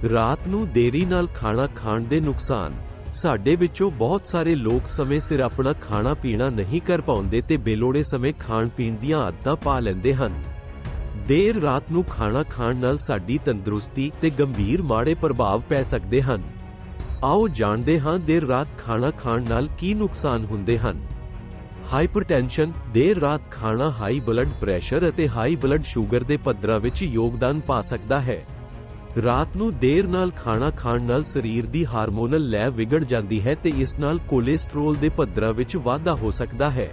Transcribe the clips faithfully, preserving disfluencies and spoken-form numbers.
ਰਾਤ ਨੂੰ ਦੇਰੀ ਨਾਲ ਖਾਣਾ ਖਾਣ ਦੇ ਨੁਕਸਾਨ। ਸਾਡੇ ਵਿੱਚੋਂ ਬਹੁਤ ਸਾਰੇ ਲੋਕ ਸਮੇਂ ਸਿਰ ਆਪਣਾ ਖਾਣਾ ਪੀਣਾ ਨਹੀਂ ਕਰ ਪਾਉਂਦੇ ਤੇ ਬੇਲੋੜੇ ਸਮੇਂ ਖਾਣ ਪੀਣ ਦੀਆਂ ਆਦਤਾਂ ਪਾ ਲੈਂਦੇ ਹਨ। ਦੇਰ ਰਾਤ ਨੂੰ ਖਾਣਾ ਖਾਣ ਨਾਲ ਸਾਡੀ ਤੰਦਰੁਸਤੀ ਤੇ ਗੰਭੀਰ ਮਾੜੇ ਪ੍ਰਭਾਵ ਪੈ ਸਕਦੇ ਹਨ। ਆਓ ਜਾਣਦੇ ਹਾਂ ਦੇਰ ਰਾਤ ਖਾਣਾ ਖਾਣ ਨਾਲ ਕੀ ਨੁਕਸਾਨ ਹੁੰਦੇ ਹਨ। ਹਾਈਪਰਟੈਂਸ਼ਨ। ਦੇਰ ਰਾਤ ਖਾਣਾ ਹਾਈ ਬਲੱਡ ਪ੍ਰੈਸ਼ਰ ਅਤੇ ਹਾਈ ਬਲੱਡ ਸ਼ੂਗਰ ਦੇ ਪੱਧਰਾਂ ਵਿੱਚ ਯੋਗਦਾਨ ਪਾ ਸਕਦਾ ਹੈ। ਰਾਤ ਨੂੰ ਦੇਰ ਨਾਲ ਖਾਣਾ ਖਾਣ ਨਾਲ ਸਰੀਰ ਦੀ ਹਾਰਮੋਨਲ ਲੈਅ ਵਿਗੜ ਜਾਂਦੀ ਹੈ ਤੇ ਇਸ ਨਾਲ ਕੋਲੇਸਟ੍ਰੋਲ ਦੇ ਪੱਧਰਾਂ ਵਿੱਚ ਵਾਧਾ ਹੋ ਸਕਦਾ ਹੈ।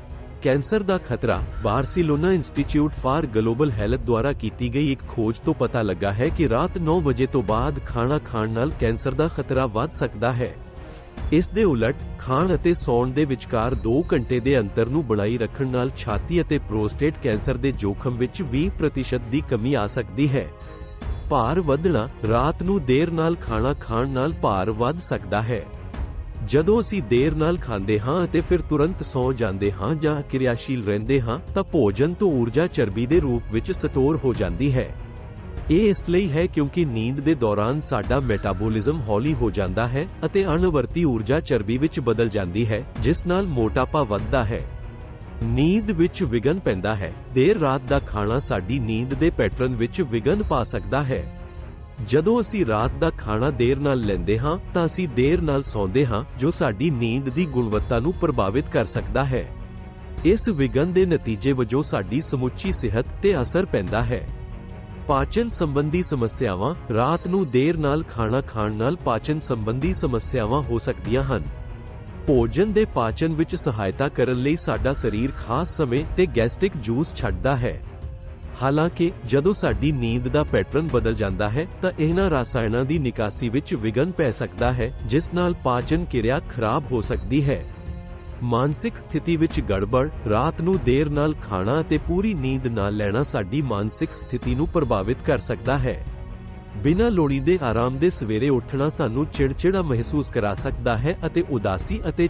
ਕੈਂਸਰ ਦਾ ਖਤਰਾ। Barcelona Institute for Global Health ਦੁਆਰਾ ਕੀਤੀ ਗਈ ਇੱਕ ਖੋਜ ਤੋਂ ਪਤਾ ਲੱਗਾ ਹੈ ਕਿ ਰਾਤ ਨੌ ਵਜੇ ਤੋਂ ਬਾਅਦ ਖਾਣਾ ਖਾਣ ਨਾਲ ਕੈਂਸਰ ਦਾ ਖਤਰਾ ਵੱਧ ਸਕਦਾ ਹੈ। ਇਸ ਦੇ ਉਲਟ ਖਾਣ ਅਤੇ ਸੌਣ ਦੇ ਵਿਚਕਾਰ ਦੋ ਘੰਟੇ ਦੇ ਅੰਤਰ ਨੂੰ ਬਣਾਈ ਰੱਖਣ ਨਾਲ ਛਾਤੀ ਅਤੇ ਪ੍ਰੋਸਟੇਟ ਕੈਂਸਰ ਦੇ ਜੋਖਮ ਵਿੱਚ ਵੀਹ ਪ੍ਰਤੀਸ਼ਤ ਦੀ ਕਮੀ ਆ ਸਕਦੀ ਹੈ। ਭਾਰ ਵਧਣਾ। ਰਾਤ ਨੂੰ ਦੇਰ ਨਾਲ ਖਾਣਾ ਖਾਣ ਨਾਲ ਭਾਰ ਵੱਧ ਸਕਦਾ ਹੈ। ਜਦੋਂ ਅਸੀਂ ਦੇਰ ਨਾਲ ਖਾਂਦੇ ਹਾਂ ਅਤੇ ਫਿਰ ਤੁਰੰਤ ਸੌਂ ਜਾਂਦੇ ਹਾਂ ਜਾਂ ਕਿਰਿਆਸ਼ੀਲ ਰਹਿੰਦੇ ਹਾਂ ਤਾਂ ਭੋਜਨ ਤੋਂ ਊਰਜਾ ਚਰਬੀ ਦੇ ਰੂਪ ਵਿੱਚ ਸਟੋਰ ਹੋ ਜਾਂਦੀ ਹੈ। ਇਹ ਇਸ ਲਈ ਹੈ ਕਿਉਂਕਿ ਨੀਂਦ ਦੇ ਦੌਰਾਨ ਸਾਡਾ ਮੈਟਾਬੋਲਿਜ਼ਮ ਹੌਲੀ ਹੋ ਜਾਂਦਾ ਹੈ ਅਤੇ ਅਣਵਰਤੀ ਊਰਜਾ ਚਰਬੀ ਵਿੱਚ ਬਦਲ ਜਾਂਦੀ ਹੈ, ਜਿਸ ਨਾਲ ਮੋਟਾਪਾ ਵੱਧਦਾ ਹੈ। ਨੀਂਦ ਵਿੱਚ ਵਿਘਨ ਪੈਂਦਾ ਹੈ। ਦੇਰ ਰਾਤ ਦਾ ਖਾਣਾ ਸਾਡੀ ਨੀਂਦ ਦੇ ਪੈਟਰਨ ਵਿੱਚ ਵਿਘਨ ਪਾ ਸਕਦਾ ਹੈ। ਜਦੋਂ ਅਸੀਂ ਰਾਤ ਦਾ ਖਾਣਾ ਦੇਰ ਨਾਲ ਲੈਂਦੇ ਹਾਂ ਤਾਂ ਅਸੀਂ ਦੇਰ ਨਾਲ ਸੌਂਦੇ ਹਾਂ, ਜੋ ਸਾਡੀ ਨੀਂਦ ਦੀ ਗੁਣਵੱਤਾ ਨੂੰ ਪ੍ਰਭਾਵਿਤ ਕਰ ਸਕਦਾ ਹੈ। ਇਸ ਵਿਘਨ ਦੇ ਨਤੀਜੇ ਵਜੋਂ ਸਾਡੀ ਸਮੁੱਚੀ ਸਿਹਤ ਤੇ ਅਸਰ ਪੈਂਦਾ ਹੈ। ਪਾਚਨ ਸੰਬੰਧੀ ਸਮੱਸਿਆਵਾਂ। ਰਾਤ ਨੂੰ ਦੇਰ ਨਾਲ ਖਾਣਾ ਖਾਣ ਨਾਲ ਪਾਚਨ ਸੰਬੰਧੀ ਸਮੱਸਿਆਵਾਂ ਹੋ ਸਕਦੀਆਂ ਹਨ। ਭੋਜਨ ਦੇ ਪਾਚਨ ਵਿੱਚ ਸਹਾਇਤਾ ਕਰਨ ਲਈ ਸਾਡਾ ਸਰੀਰ ਖਾਸ ਸਮੇਂ ਤੇ ਗੈਸਟ੍ਰਿਕ ਜੂਸ ਛੱਡਦਾ ਹੈ। ਹਾਲਾਂਕਿ ਜਦੋਂ ਸਾਡੀ ਨੀਂਦ ਦਾ ਪੈਟਰਨ ਬਦਲ ਜਾਂਦਾ ਹੈ ਤਾਂ ਇਹਨਾਂ ਰਸਾਇਣਾਂ ਦੀ ਨਿਕਾਸੀ ਵਿੱਚ ਵਿਘਨ ਪੈ ਸਕਦਾ ਹੈ, ਜਿਸ ਨਾਲ ਪਾਚਨ ਕਿਰਿਆ ਖਰਾਬ ਹੋ ਸਕਦੀ ਹੈ। ਮਾਨਸਿਕ ਸਥਿਤੀ ਵਿੱਚ ਗੜਬੜ। ਰਾਤ ਨੂੰ ਦੇਰ ਨਾਲ ਖਾਣਾ ਅਤੇ ਪੂਰੀ ਨੀਂਦ ਨਾ ਲੈਣਾ ਸਾਡੀ ਮਾਨਸਿਕ ਸਥਿਤੀ ਨੂੰ ਪ੍ਰਭਾਵਿਤ ਕਰ ਸਕਦਾ ਹੈ। ਬਿਨਾਂ ਲੋੜੀਂਦੇ ਆਰਾਮ ਦੇ ਸਵੇਰੇ ਉੱਠਣਾ ਸਾਨੂੰ ਚਿੜਚਿੜਾ ਮਹਿਸੂਸ ਕਰਾ ਸਕਦਾ ਹੈ ਅਤੇ ਉਦਾਸੀ ਅਤੇ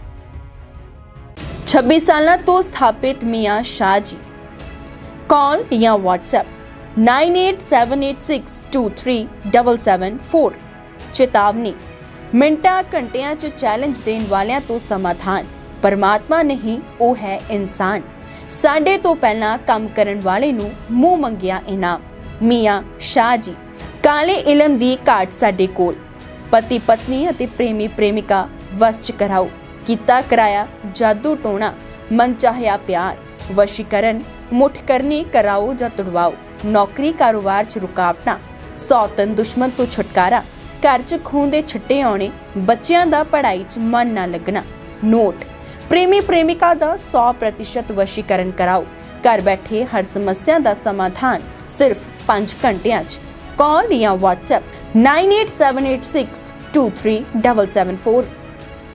ਛੱਬੀ ਸਾਲਾਂ ਤੋਂ ਸਥਾਪਿਤ ਮੀਆਂ ਸ਼ਾਹ ਜੀ। ਕਾਲ ਜਾਂ WhatsApp nine eight seven eight six two three seven seven four. चेतावनी। मिंटां घंटियां च चैलेंज देण वालियां तो समाधान। परमात्मा नहीं, वो है इंसान। साडे तो पहला काम करन वाले नूं मूंह मंगिया इनाम। मियां शाह जी। काले इलम दी घाट साडे कोल। पति पत्नी अते प्रेमी प्रेमिका वश च कराओ। कीता कराया जादू टोना, मन चाहिया प्यार, वशीकरण, मुठ करनी कराओ जां तुड़वाओ। नौकरी कारोबार च रुकावटां, सौतन दुश्मन तो छुटकारा, घर च खून दे छिट्टे आउणे, बच्चियां दा पढ़ाई च मन ना लगना। नोट। प्रेमी प्रेमिका दा सौ प्रतिशत वशीकरण कराओ। घर बैठे हर समस्या दा समाधान सिर्फ पांच घंटियां च। कॉल या WhatsApp nine eight seven eight six two three seven seven four.